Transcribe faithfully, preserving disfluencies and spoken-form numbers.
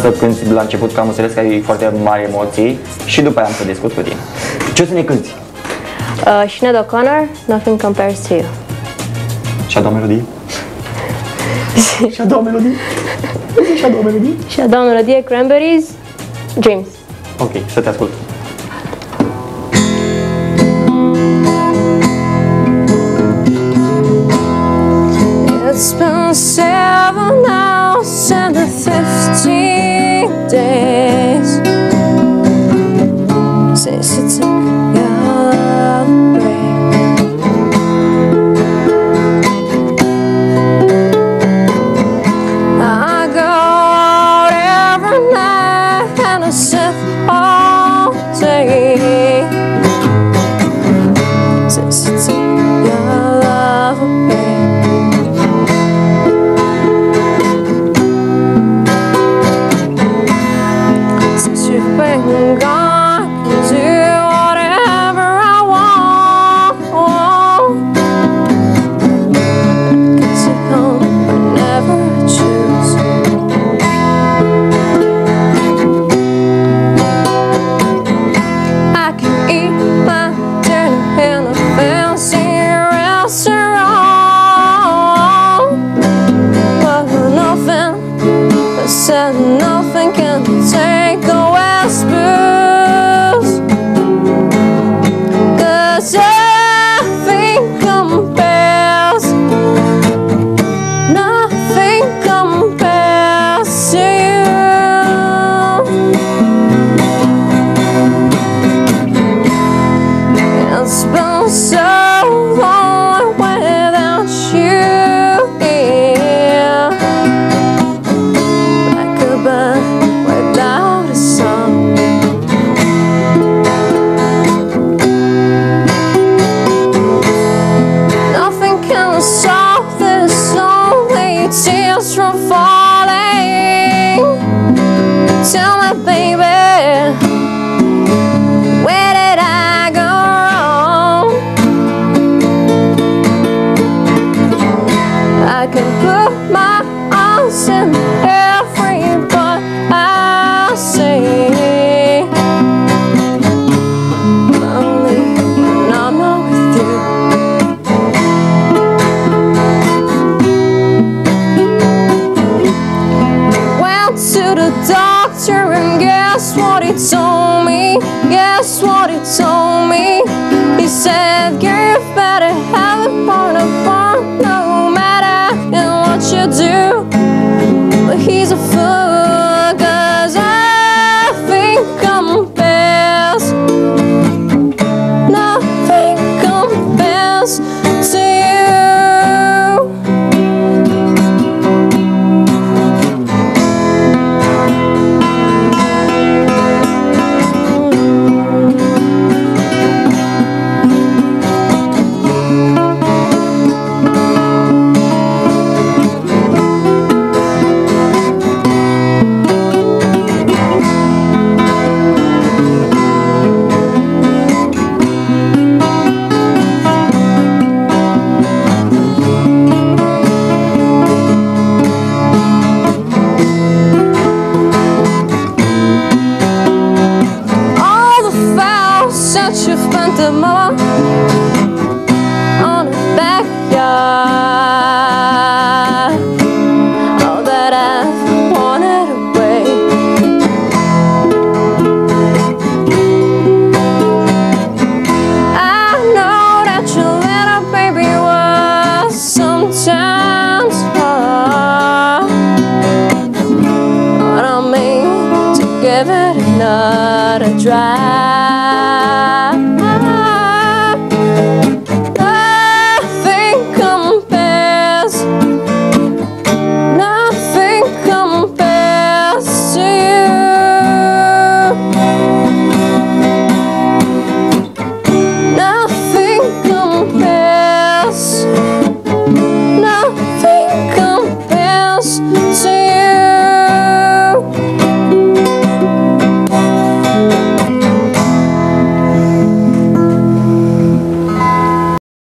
să cânti la început, că am înțeles că ai foarte mari emoții și după aia am să discut cu tine. Ce o să ne cânti? Uh, Sinead O'Connor, Nothing Compares to You. Și a doua melodie? Și a doua melodie? Și a doua melodie? Și a doua melodie, Cranberries, Dreams. Ok, să te ascult. It's been seven hours and fifteen days since you took your break. I go out every night and I sit all day since you took your love away. Gone, I can do whatever I want. I can sit home whenever I choose. I can eat my dinner in a fancy restaurant, but nothing, I said nothing can take away booze, 'cause nothing compares, nothing compares to you. It's been so long without you here, like a bird without a song. Nothing can stop this, only tears from falling. Tell me, baby, where did I go wrong? I can put my arms in every part I say, only when I'm not with you. Went to the doctor and guess what he told me? Guess what he told me? He said, girl, you better have it born apart, no matter what you do. But he's a fool, 'cause nothing compares, nothing compares to you. You spent them all on the backyard, all that I've wanted away. I know that your little baby was sometimes hard, but I mean to give it another try.